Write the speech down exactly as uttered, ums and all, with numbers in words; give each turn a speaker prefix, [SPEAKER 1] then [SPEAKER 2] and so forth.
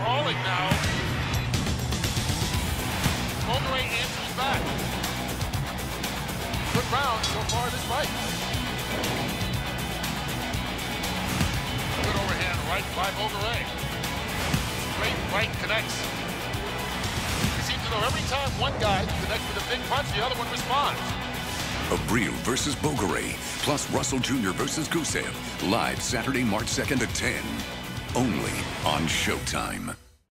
[SPEAKER 1] brawling now. Bogere answers back. Good round so far in this fight. Good overhand right by Bogere. Great right connects. It seems to know every time one guy connects with a big punch, the other one responds.
[SPEAKER 2] Abril versus Bogere, plus Russell Junior versus Gusev, live Saturday, March second at ten. Only on Showtime.